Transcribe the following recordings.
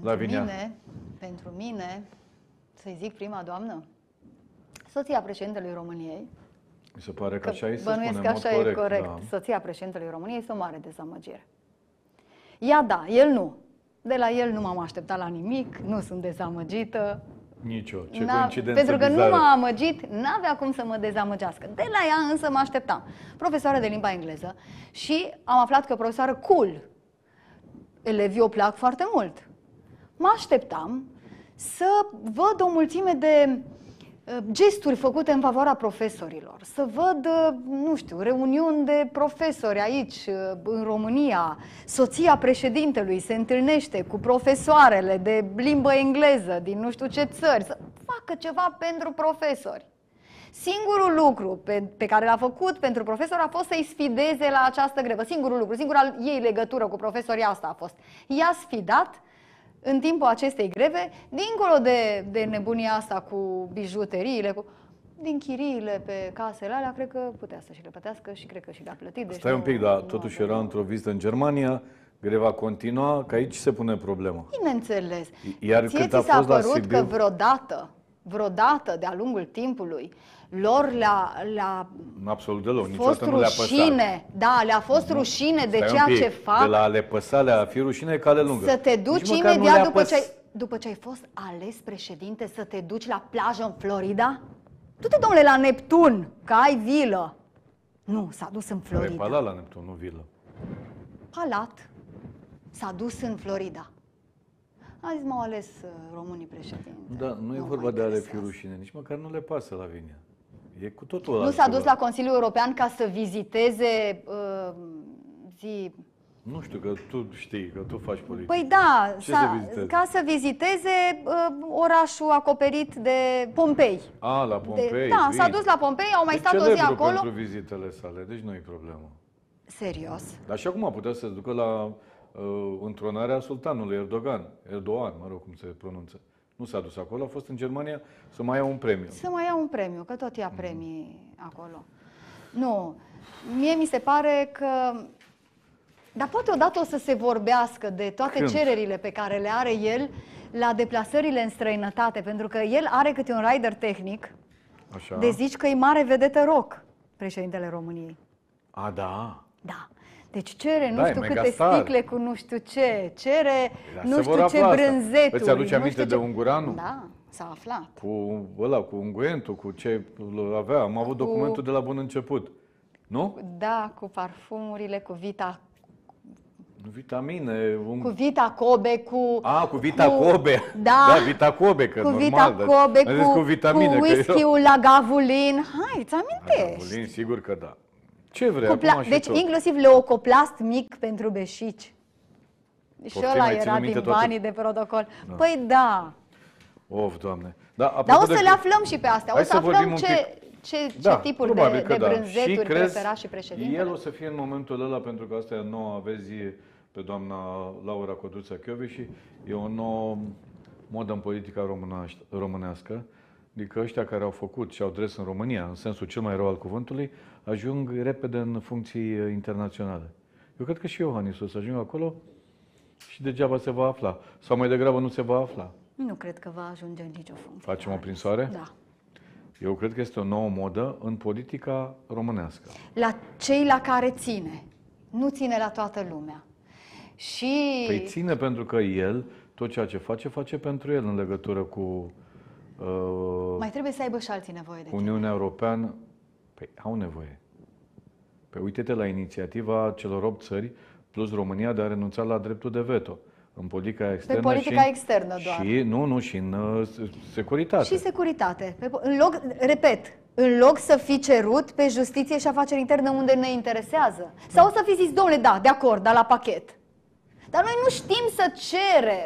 Lavinia? Pentru mine, să-i zic prima doamnă, soția președintelui României, Mi se pare că așa e, să bănuiesc spunem, că așa corect, e corect, da. soția președintelui României este o mare dezamăgire. Ea da, el nu. De la el nu m-am așteptat la nimic, nu sunt dezamăgită. Nicio. Ce coincidență Pentru că bizară. nu m-a amăgit, n-avea cum să mă dezamăgească. De la ea însă mă așteptam. Profesoară de limba engleză și am aflat că profesoară cool. Elevii o plac foarte mult. Mă așteptam să văd o mulțime de gesturi făcute în favoarea profesorilor, să văd, nu știu, reuniuni de profesori aici, în România. Soția președintelui se întâlnește cu profesoarele de limbă engleză din nu știu ce țări, să facă ceva pentru profesori. Singurul lucru pe care l-a făcut pentru profesori a fost să-i sfideze la această grevă. Singurul lucru, singura ei legătură cu profesorii asta a fost. I-a sfidat în timpul acestei greve, dincolo de nebunia asta cu bijuteriile, din chiriile pe casele alea, cred că putea să și le plătească și cred că și le-a plătit. Deci Stai un pic, dar totuși era într-o vizită în Germania, greva continua, că aici se pune problema. Bineînțeles. Iar Ție când a ți s-a fost la părut Sibiu, că vreodată de-a lungul timpului, lor le-a absolut deloc, fost niciodată nu le-a păsat. rușine, da, le-a fost rușine de Stai un ceea pic, ce fac. De la a le păsa, le-a fi rușine, cale lungă. Să te duci Nici măcar nu imediat le-a după ce ai fost ales președinte, să te duci la plajă în Florida? Du-te, domnule, la Neptun, că ai vilă. Nu, s-a dus în Are Florida. palat la Neptun, nu vilă. Palat s-a dus în Florida. Azi m-au ales românii președinte. Da, nu e vorba de a le fi rușine, nici măcar nu le pasă la Vinia. E cu totul Nu s-a dus la Consiliul European ca să viziteze Nu știu, că tu știi, că tu faci politică. Păi da, ca să viziteze orașul acoperit de Pompei. A, la Pompei. Da, s-a dus la Pompei, au mai stat o zi acolo. pentru vizitele sale, deci nu e problemă. Serios? Dar și acum putea să se ducă la întronarea sultanului Erdogan, mă rog cum se pronunță. Nu s-a dus acolo, a fost în Germania să mai ia un premiu. Să mai ia un premiu, că tot ia premii acolo. Nu, mie mi se pare că... Dar poate odată o să se vorbească de toate cererile pe care le are el la deplasările în străinătate, pentru că el are câte un rider tehnic. Așa. De zici că e mare vedetă rock, președintele României. A, da? Da. Deci cere nu știu câte sticle cu nu știu ce, cere nu știu ce brânzeturi. Îți aduce aminte de Ungureanu? Da, s-a aflat. Cu unguentul, cu ce avea. Am avut documentul de la bun început. Nu? Da, cu parfumurile, cu vitamine. Cu Vita Kobe, cu... cu Vita Kobe. Da, Vita Kobe, că cu normal. Vita Kobe, cu vitamine, cu whisky-ul la Gavulin. Hai, îți amintești? Gavulin, sigur că da. Ce vrei deci inclusiv leucoplast mic pentru beșici. Și ăla era din banii de protocol. Da. Păi da. Of, Doamne. Dar o să le aflăm și pe astea. O să aflăm ce tipuri de brânzeturi prefera și președintele. El o să fie în momentul ăla, pentru că asta e noua avezie pe doamna Laura Codruța-Chiovi și e o nouă modă în politica românească. Adică ăștia care au făcut și au dres în România, în sensul cel mai rău al cuvântului, ajung repede în funcții internaționale. Eu cred că și Iohannis o să ajungă acolo și degeaba se va afla. Sau mai degrabă nu se va afla. Nu cred că va ajunge în nicio funcție. Facem o prinsoare? Da. Eu cred că este o nouă modă în politica românească. La cei la care ține. Nu ține la toată lumea. Și... Păi ține pentru că el, tot ceea ce face pentru el în legătură cu... mai trebuie să aibă și alții nevoie de Uniunea Europeană. Păi au nevoie. Păi uite-te la inițiativa celor 8 țări plus România de a renunța la dreptul de veto. În politica externă. Pe politica externă doar. Și în securitate. Și securitate. În loc să fi cerut pe justiție și afaceri interne unde ne interesează. Sau să fi zis, domnule, da, de acord, dar la pachet. Dar noi nu știm să cerem.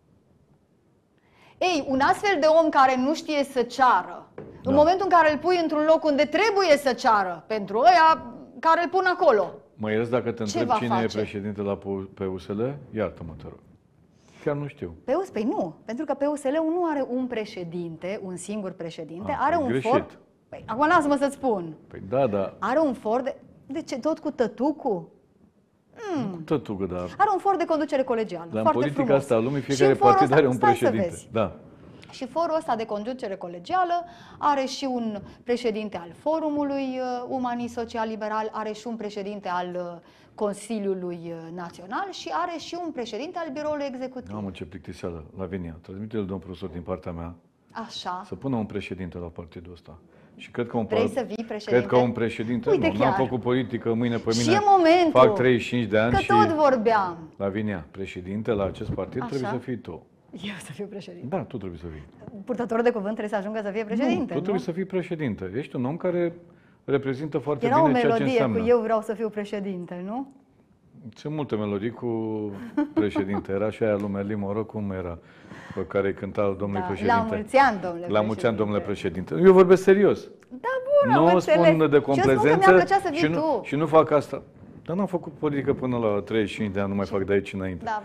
Ei, un astfel de om care nu știe să ceară, în momentul în care îl pui într-un loc unde trebuie să ceară, pentru ăia care îl pun acolo. Mă ierți dacă te întreb cine e președinte la PUSL? Iartă-mă, te rog. Chiar nu știu. Păi nu, pentru că PUSL-ul nu are un președinte, un singur președinte, are un for... Păi, acum lasă-mă să-ți spun. Păi da. Are un for de ce tot cu tătucu? Nu tătugă, dar... Are un for de conducere colegială. Dar în foarte politica frumos. asta a lumii, Și fiecare în forul partid ăsta- are un stai să președinte. vezi. Da. Și forul ăsta de conducere colegială are și un președinte al Forumului Umanist Social Liberal, are și un președinte al Consiliului Național și are și un președinte al Biroului Executiv. Mamă, ce plictiseală, Lavinia. Transmite-l, domnul profesor, din partea mea, Așa. să pună un președinte la partidul ăsta. Și cred că Vrei să vii președinte? Cred că un președinte, Uite, nu, n-am chiar. făcut politică mâine pe Și mine. e momentul. Fac 35 de ani Că și... tot vorbeam. Lavinia, președinte la acest partid Așa. trebuie să fii tu. Eu să fiu președinte. Da, tu trebuie să fii. Purtătorul de cuvânt trebuie să ajungă să fie președinte, Nu, tu trebuie să fii președinte. Ești un om care reprezintă foarte Era o bine ceea ce melodie înseamnă. cu eu vreau să fiu președinte, nu? Sunt multe melodii cu președinte. Era și aia lui Merlin Monroe, cum era, pe care îi cânta domnului președinte. La mulți ani, domnule La mulți ani, domnule președinte. Eu vorbesc serios. Da, bun, am Nu înțeles. spun de Și eu spun că mi-ar complezență plăcea să vii și, nu, tu. și nu fac asta. Dar n-am făcut politică până la 35 de ani, nu mai fac de aici înainte. Da.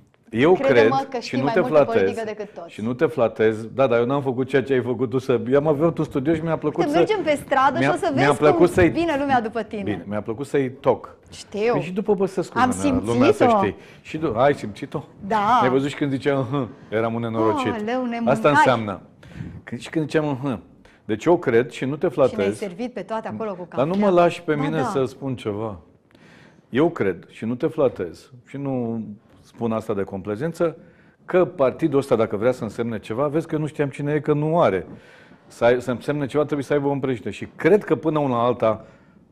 Eu Crede-mă cred că și știi nu mai te multă flatez. politică decât toți. Și nu te flatez. Da, dar eu n-am făcut ceea ce ai făcut tu să... Eu am avut un studiu și mi-a plăcut Te să... mergem pe stradă și o să mi-a vezi plăcut cum să-i- vine lumea după tine. Bine, mi-a plăcut să-i toc. Știu. Păi și după Băsescu, Am lumea să simțit-o. știi. Și ai simțit-o? Da. Ai văzut și când ziceam eram un nenorocit. Aoleu, ne Asta mâncai. înseamnă. Și când ziceam Deci eu cred și nu te Și ne-ai flatez. servit pe toate acolo cu Dar cafea. nu mă lași pe Ba mine da. să spun ceva. Eu cred și nu te flatez și nu spun asta de complezență că partidul ăsta, dacă vrea să însemne ceva, vezi că eu nu știam cine e, că nu are. Să însemne ceva trebuie să aibă un președinte. Și cred că până una alta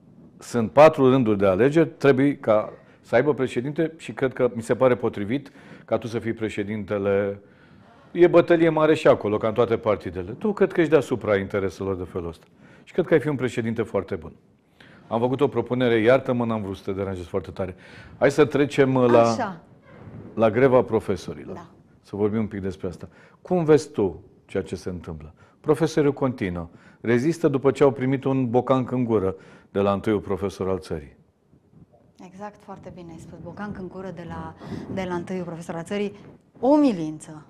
sunt 4 rânduri de alegeri, trebuie ca să aibă președinte și cred că mi se pare potrivit ca tu să fii președintele. E bătălie mare și acolo, ca în toate partidele. Tu cred că ești deasupra intereselor de felul ăsta. Și cred că ai fi un președinte foarte bun. Am făcut o propunere, iartă-mă, n-am vrut să te deranjez foarte tare. Hai să trecem Așa. la greva profesorilor. Da. Să vorbim un pic despre asta. Cum vezi tu ceea ce se întâmplă? Profesorii continuă. Rezistă după ce au primit un bocanc în gură de la întâiul profesor al țării. Exact, foarte bine ai spus. Bocanc în gură de la întâiul profesor al țării. O umilință.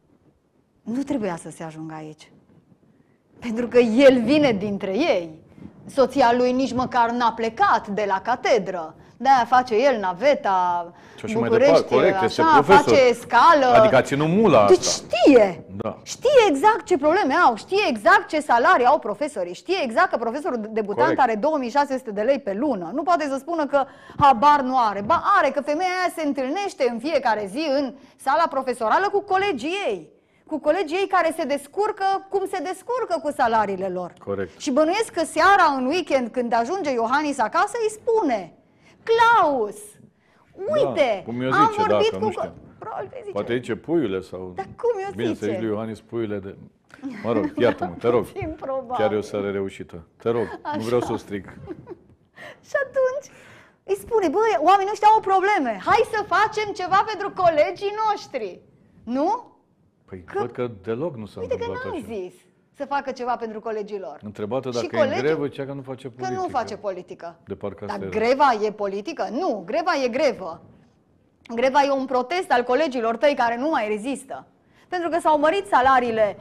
Nu trebuia să se ajungă aici. Pentru că el vine dintre ei. Soția lui nici măcar n-a plecat de la catedră. De-aia face el naveta Și așa mai București, departe, corect, este așa, profesor. face scală. Adică a ținut mula Deci asta. știe. Da. Știe exact ce probleme au, știe exact ce salarii au profesorii, știe exact că profesorul debutant Corect. are 2600 de lei pe lună. Nu poate să spună că habar nu are. Ba are, că femeia aia se întâlnește în fiecare zi în sala profesorală cu colegii ei. Cu colegii ei care se descurcă cum se descurcă cu salariile lor. Corect. Și bănuiesc că seara, în weekend, când ajunge Iohannis acasă, îi spune: Claus, uite, Da, cum eu am zice, vorbit dacă cu... nu știu. Probabil că zice. Poate zice puiule sau... Dar cum eu Bine, zice? să zici lui Iohannis puiule de... Mă rog, iartă-mă, te rog. Improbabil. Chiar e o seară reușită. Te rog, nu vreau să o stric. Și atunci îi spune: băi, oamenii ăștia au probleme, hai să facem ceva pentru colegii noștri. Nu? Păi, văd că deloc nu s-a Uite că întâmplat n-am așa. zis să facă ceva pentru colegii lor. Întrebată Și dacă e în colegii- grevă, cea că nu face Că politică. nu face politică. De parcă Dar asta era. greva e politică? Nu, greva e grevă. Greva e un protest al colegilor tăi care nu mai rezistă. Pentru că s-au mărit salariile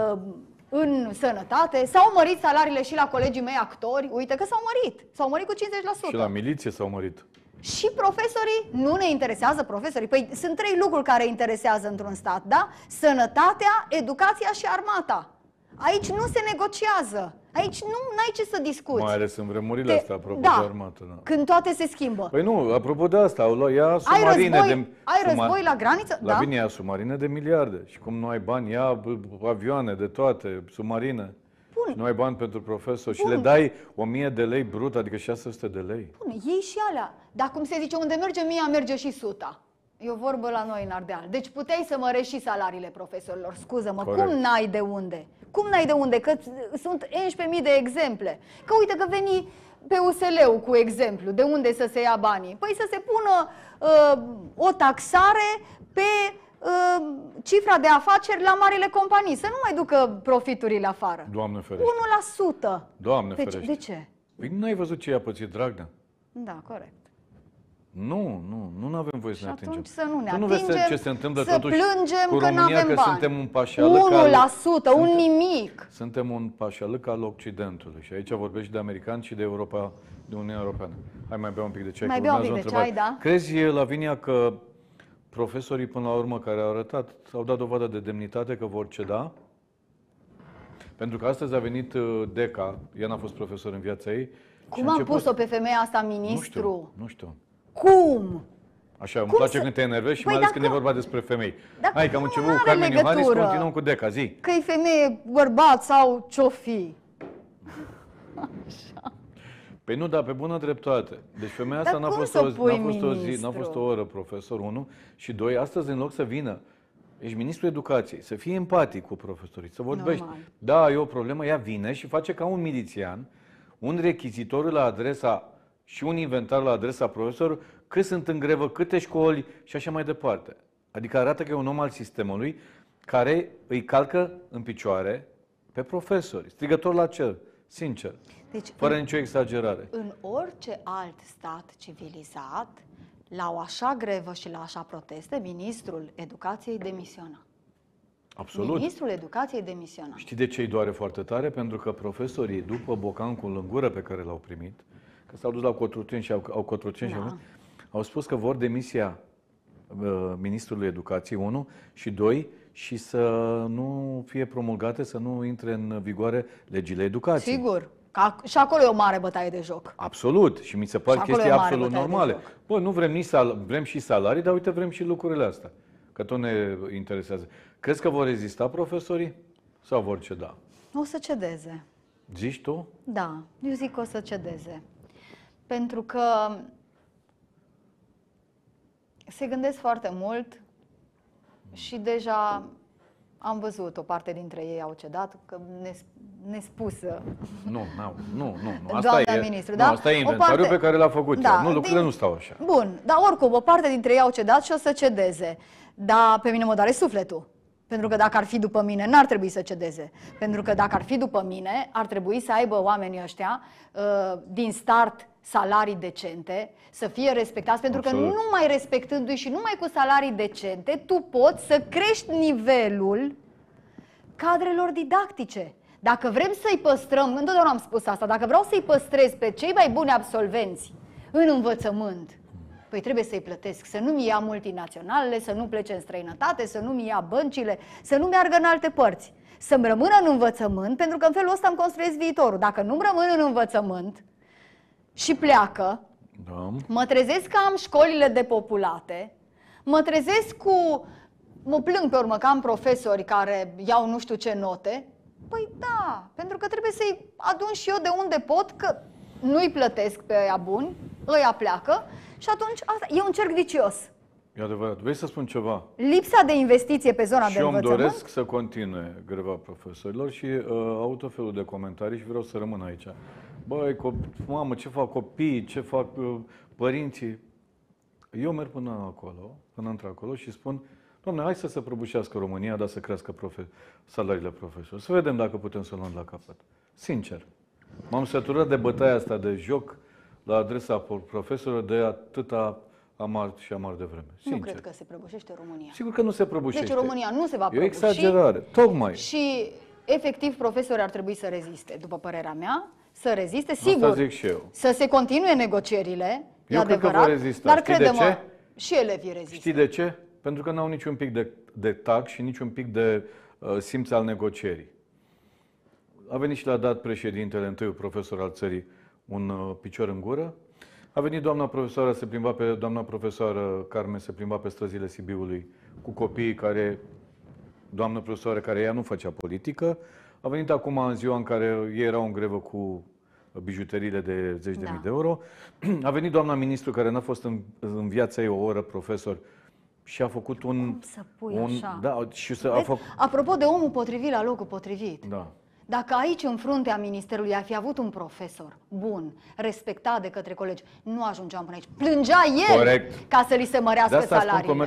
în sănătate, s-au mărit salariile și la colegii mei actori. Uite că s-au mărit cu 50%. Și la miliție s-au mărit. Și profesorii, nu ne interesează profesorii. Păi sunt 3 lucruri care interesează într-un stat, da? Sănătatea, educația și armata. Aici nu se negociază. Aici nu ai ce să discuți. Mai ales în vremurile astea, apropo da, de armată. Da. când toate se schimbă. Păi nu, apropo de asta, au luat, ia Ai submarine război, de... ai război la graniță? La Da. bine ia submarine de miliarde. Și cum nu ai bani, ia avioane de toate, submarine. Bun. Și nu ai bani pentru profesor și Bun. le dai 1000 de lei brut, adică 600 de lei. Bun, ei și alea. Dar cum se zice, unde merge 1000, merge și 100. E o vorbă la noi în Ardeal. Deci puteai să mărești și salariile profesorilor. Scuză-mă, Corect. cum n-ai de unde? Cum n-ai de unde? Că sunt 11.000 de exemple. Că uite că veni pe USL-ul cu exemplu. De unde să se ia banii? Păi să se pună o taxare pe cifra de afaceri la marile companii. Să nu mai ducă profiturile afară. Doamne ferește. 1%. Doamne de, ferește. de ce? Păi nu ai văzut ce i-a pățit Dragnea? Da, corect. Nu avem voie să Și ne atingem. atunci să nu ne Tu nu vezi atingem, ce se întâmplă să totuși plângem cu că România, n-avem că bani. suntem un pașalăc 1%, un nimic. Suntem un pașalăc al Occidentului și aici vorbesc și de americani și de Europa, de Uniunea Europeană. Hai mai bea un pic de ceai. Mai că bea un urmează pic o de întrebare. ceai, da? Crezi, Lavinia, că profesorii până la urmă care au arătat, au dat dovadă de demnitate că vor ceda? Pentru că astăzi a venit Deca, ea n-a fost profesor în viața ei. Cum am pus-o pe femeia asta ministru? Nu știu. Cum? Așa, îmi place când te enervezi și mai ales când e vorba despre femei. Hai că am început cu Carmen Iohannis, continuăm cu Deca, zi. Că e femeie, bărbat sau ce-o fi. Păi nu, dar pe bună dreptate. Deci femeia asta Dar n-a cum fost, să pui ministru? n-a fost o oră profesor, 1, și 2, astăzi în loc să vină, ești ministrul educației, să fii empatic cu profesorii, să vorbești. Normal. Da, e o problemă, ea vine și face ca un milițian, un rechizitor la adresa și un inventar la adresa profesorului, cât sunt în grevă, câte școli și așa mai departe. Adică arată că e un om al sistemului care îi calcă în picioare pe profesori, strigător la cer, sincer, Deci, fără nicio exagerare. în orice alt stat civilizat, la o așa grevă și la așa proteste, ministrul educației demisiona. Absolut. Ministrul educației demisiona. Știi de ce îi doare foarte tare? Pentru că profesorii, după bocancul în gură pe care l-au primit, că s-au dus la Cotroceni și au Cotroceni, Da. au spus că vor demisia ministrului educației, 1, și 2, și să nu fie promulgate, să nu intre în vigoare legile educației. Sigur. Că și acolo e o mare bătaie de joc. Absolut. Și mi se par Și acolo chestii e o mare absolut bătaie de normale. joc. Bă, nu vrem nici vrem și salarii, dar uite, vrem și lucrurile astea. Că tot ne interesează. Crezi că vor rezista profesorii sau vor ceda? O să cedeze. Zici tu? Da, eu zic că o să cedeze. Pentru că se gândesc foarte mult și deja am văzut o parte dintre ei au cedat, că nespusă. Nu. Doamna ministru, da? Asta e O inventariul parte- pe care l-a făcut Da, ea. Nu, lucrurile nu stau așa. Bun, dar oricum, o parte dintre ei au cedat și o să cedeze. Dar pe mine mă doare sufletul. Pentru că dacă ar fi după mine, n-ar trebui să cedeze. Pentru că dacă ar fi după mine, ar trebui să aibă oamenii ăștia din start salarii decente, să fie respectați, pentru Absolut. că numai respectându-i și numai cu salarii decente, tu poți să crești nivelul cadrelor didactice. Dacă vrem să-i păstrăm, întotdeauna am spus asta, dacă vreau să-i păstrez pe cei mai buni absolvenți în învățământ, păi trebuie să-i plătesc, să nu-mi ia multinaționalele, să nu plece în străinătate, să nu-mi ia băncile, să nu meargă în alte părți. Să-mi rămână în învățământ, pentru că în felul ăsta îmi construiesc viitorul. Dacă nu-mi rămân în învățământ și pleacă, Da. mă trezesc că am școlile depopulate, mă trezesc cu... Mă plâng pe urmă că am profesori care iau nu știu ce note. Păi da, pentru că trebuie să-i adun și eu de unde pot, că nu-i plătesc pe ăia buni, ăia pleacă și atunci asta e un cerc vicios. E adevărat. Vrei să spun ceva? Lipsa de investiție pe zona Și de eu îmi învățământ. doresc să continue greva profesorilor și au tot felul de comentarii și vreau să rămân aici. Băi, mamă, ce fac copiii, ce fac părinții? Eu merg până într-acolo și spun, Doamne, hai să se prăbușească România, dar să crească salariile profesorilor. Să vedem dacă putem să o luăm la capăt. Sincer. M-am săturat de bătaia asta de joc la adresa profesorilor de atâta amar de vreme. Sincer. Nu cred că se prăbușește România. Sigur că nu se prăbușește. Deci România nu se va E o prăbuși. exagerare. Tocmai. Și efectiv profesorii ar trebui să reziste, după părerea mea, să reziste, sigur. Asta zic și eu. Să se continue negocierile, e Eu cred că adevărat, vor rezista. dar Știi de crede-mă, ce? și elevii rezistă. Știi de ce? Pentru că n-au niciun pic de tact și niciun pic de simț al negocierii. A venit și l-a dat președintele, întâiul profesor al țării, un picior în gură. A venit doamna profesoară Carmen se plimba pe străzile Sibiului cu copiii doamnă profesoară care ea nu făcea politică. A venit acum în ziua în care ei erau în grevă cu bijuteriile de zeci de mii de euro. A venit doamna ministru care n-a fost în viața ei o oră profesor și a făcut Cum să pui așa? Da, și Apropo de omul potrivit la locul potrivit. Da. Dacă aici, în fruntea ministerului, ar fi avut un profesor bun, respectat de către colegi, nu ajungeam până aici. Plângea el Corect. ca să li se mărească De asta spun salariile.